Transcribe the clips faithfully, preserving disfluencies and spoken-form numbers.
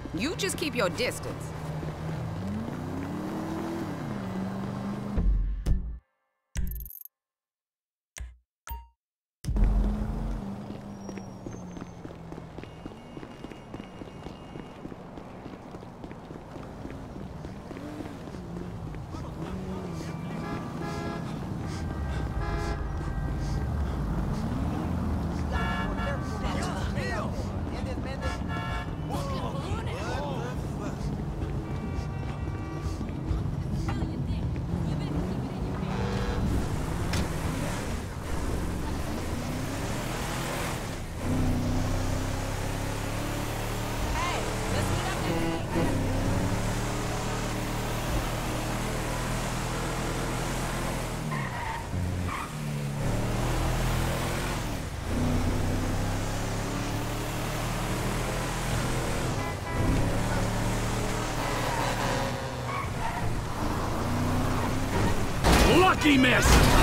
You just keep your distance. Lucky miss!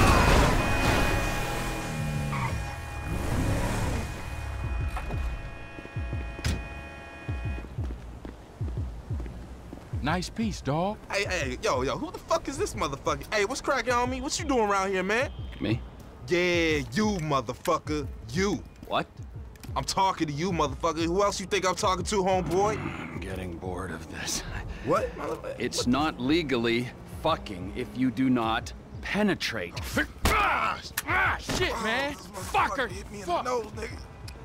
Nice piece, dawg. Hey, hey, yo, yo, who the fuck is this motherfucker? Hey, what's cracking on me? What you doing around here, man? Me? Yeah, you, motherfucker. You. What? I'm talking to you, motherfucker. Who else you think I'm talking to, homeboy? I'm getting bored of this. What, motherfucker? It's what? not legally fucking if you do not penetrate. Ah, ah shit, Oh, man. this Fucker. motherfucker hit me in Fuck. the nose, nigga.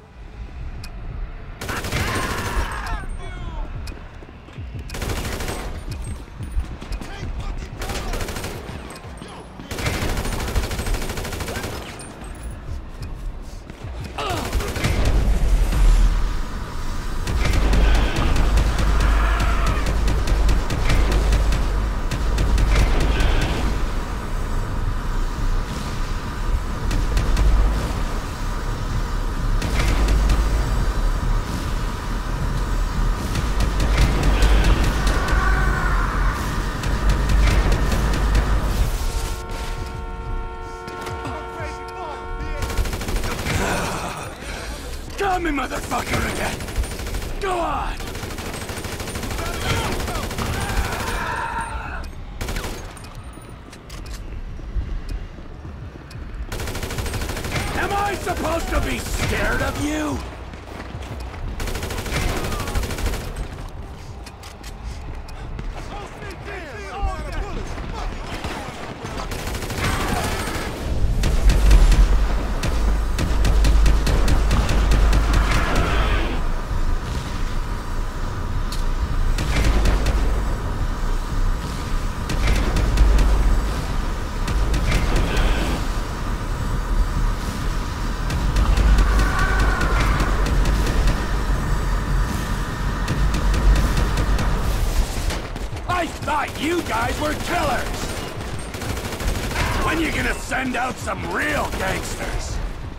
Got me, motherfucker, again! Go on! Am I supposed to be scared of you? I thought you guys were killers! When you gonna send out some real gangsters?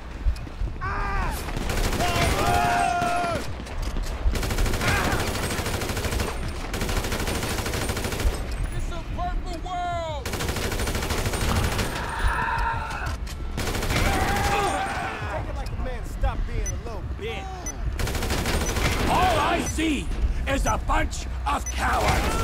It's a purple world. Take it like a man, stop being a little bitch. All I see is a bunch of cowards!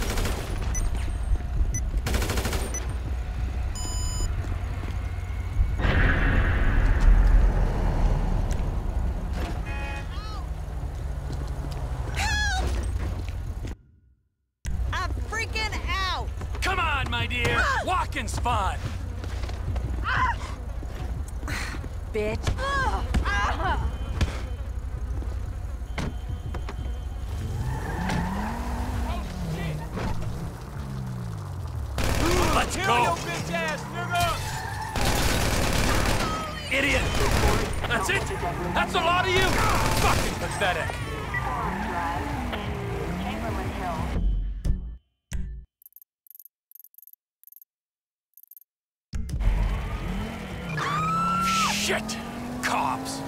I'm freaking out! Come on, my dear! Walking's fun! Bitch. Let's Kill go! your bitch ass, nigga! Idiot! That's it! That's a lot of you! Fucking pathetic! Shit! Cops!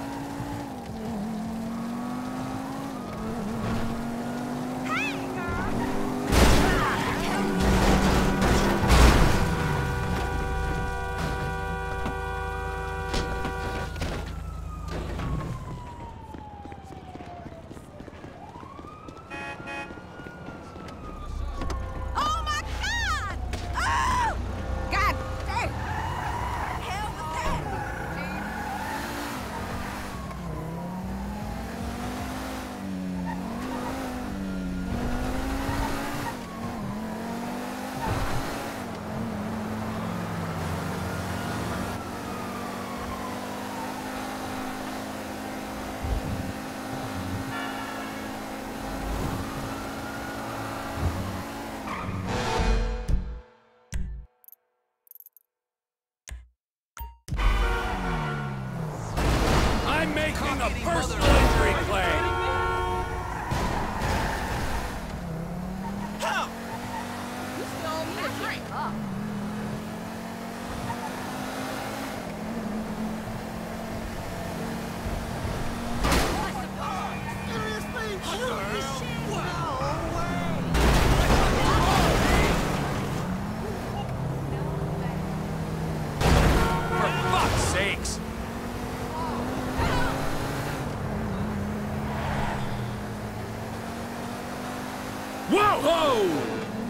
Whoa! Whoa!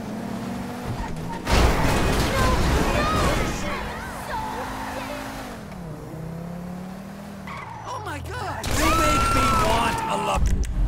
Oh my God! You make me want a love.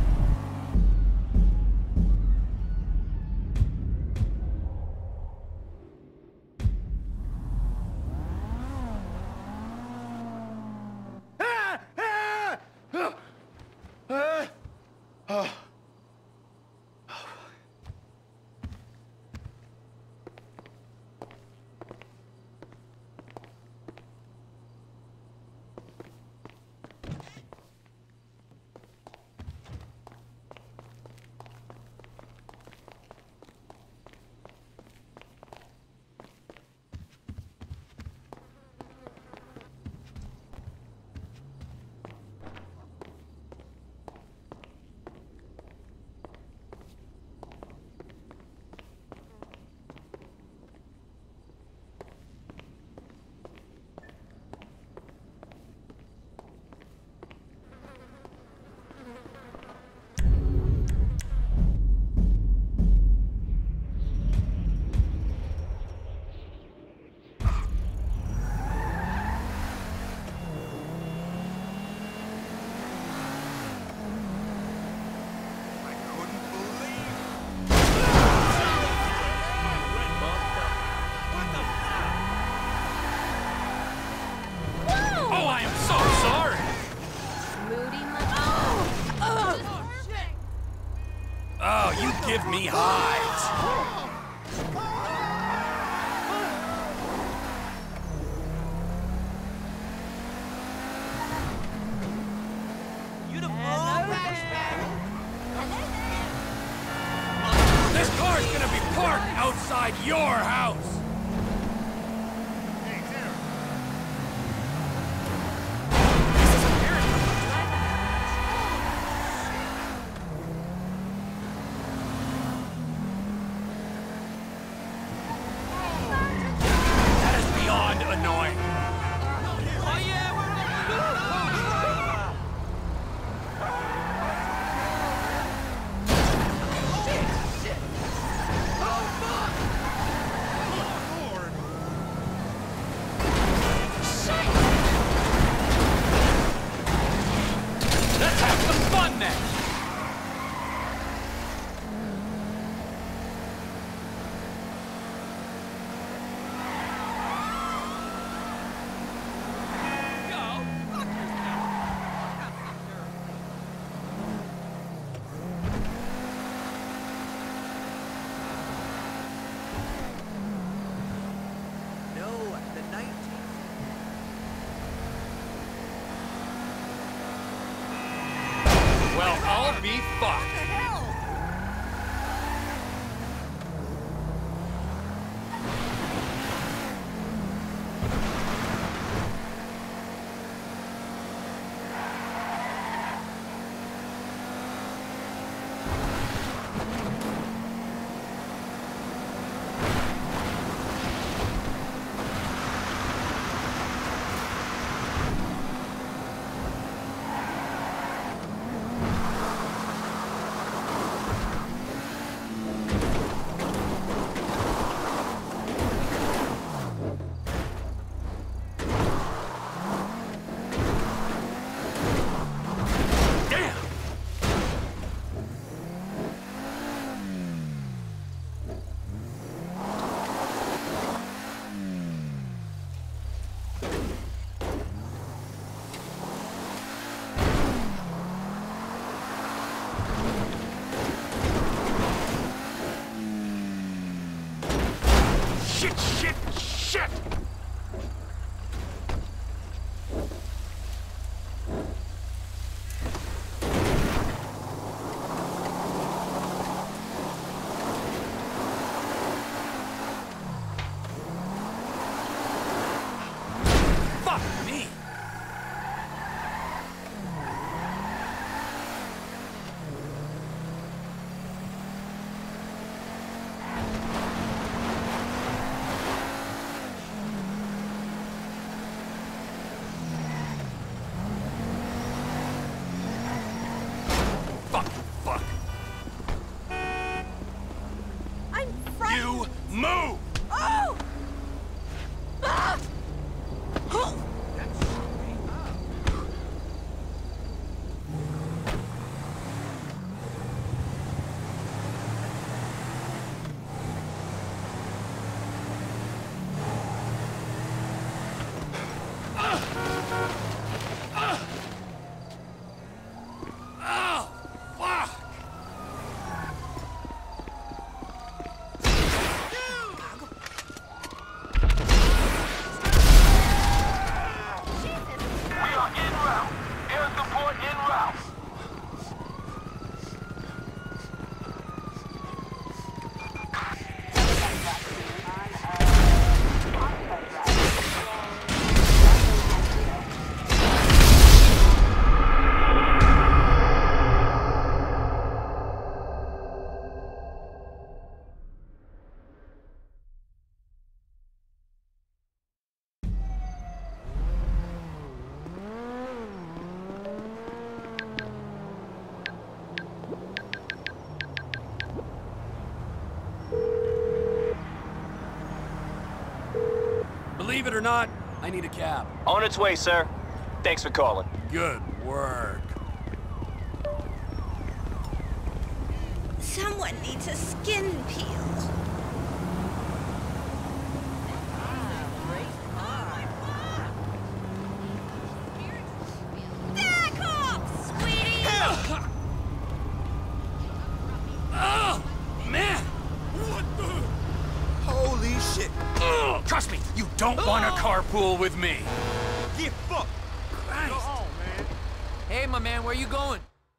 Oh, you give me hives. This car's gonna be parked outside your house. Well, I'll be fucked. Shit, shit, shit! Fuck me! Believe it or not, I need a cab. On its way, sir. Thanks for calling. Good work. Someone needs a skin peel. Back off, sweetie! Oh, man! What the? Holy shit. Oh, trust me, you don't want to carpool with me. Get fucked. Christ. Go on, man. Hey, my man, where you going?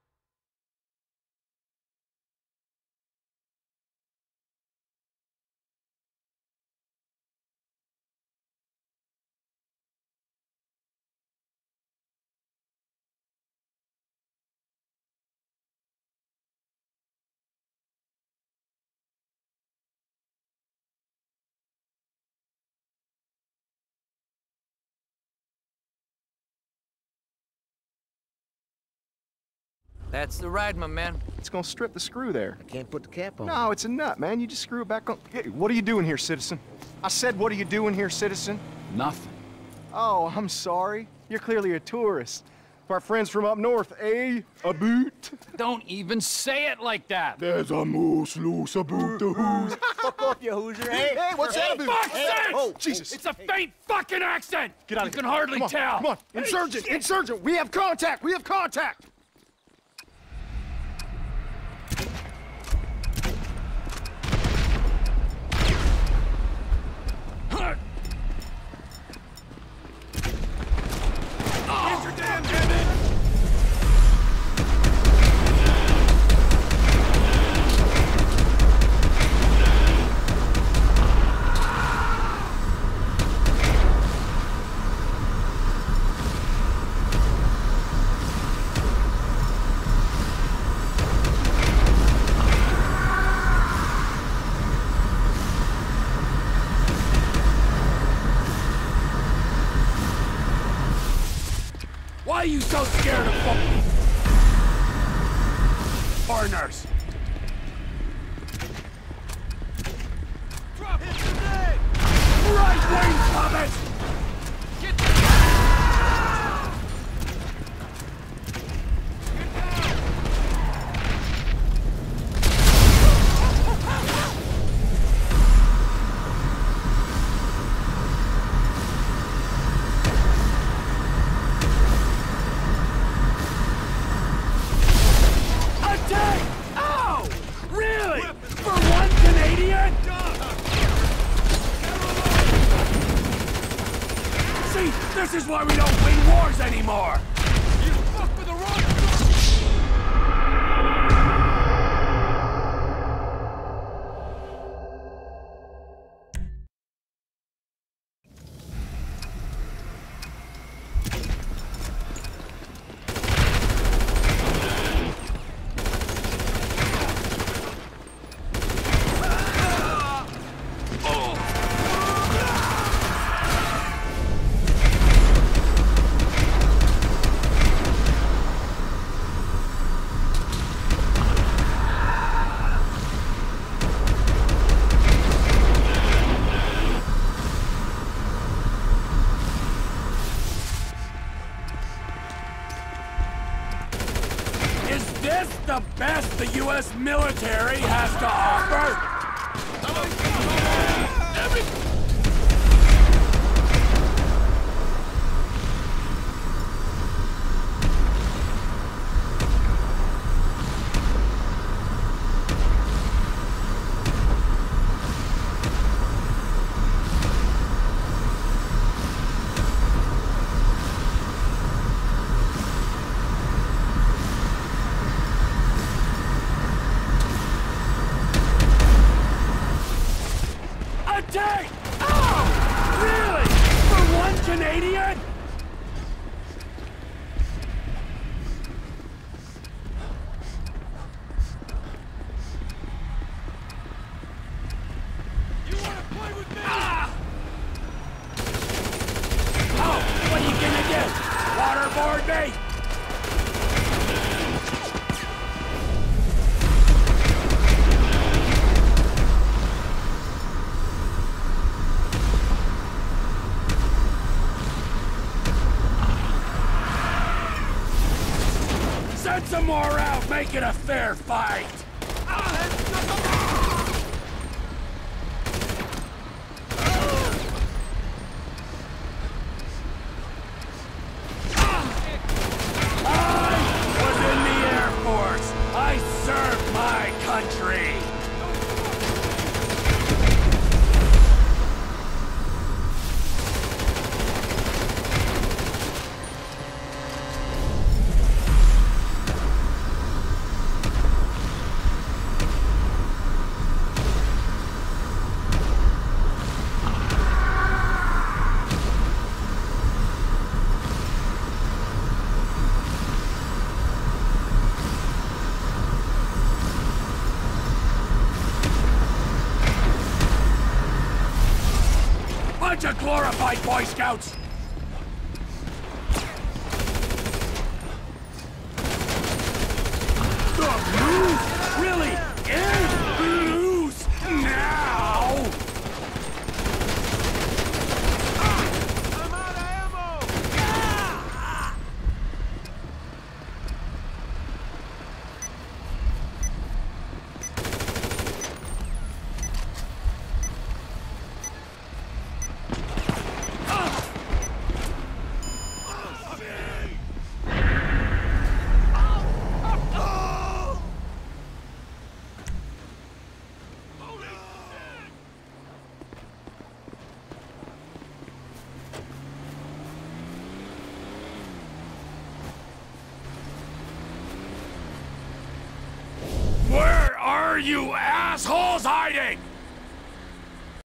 That's the ride, my man. It's gonna strip the screw there. I can't put the cap on. No, it's a nut, man. You just screw it back on. Hey, what are you doing here, citizen? I said, what are you doing here, citizen? Nothing. Oh, I'm sorry. You're clearly a tourist. Our friends from up north, eh? A boot? Don't even say it like that. There's a moose loose about the who's. Fuck off, you Hoosier. Hey, Hey, what's that about? Fuck's sake! Oh, Jesus. It's a faint fucking accent! Get out You of can here. hardly Come on, tell. Come on, insurgent, insurgent. We have contact. We have contact. Here's your damn debit! Why are you so scared of fucking foreigners? Drop his leg! Right wing puppets! Get Attack! Oh! Really? For one Canadian? See, this is why we don't win wars anymore! You fuck with the wrong... Is this the best the U S military has to offer? Attack! it a fair fight! I was in the Air Force! I served my country! Bunch of glorified Boy Scouts! The loose really is loose now! I'm out of ammo! Where are you assholes hiding?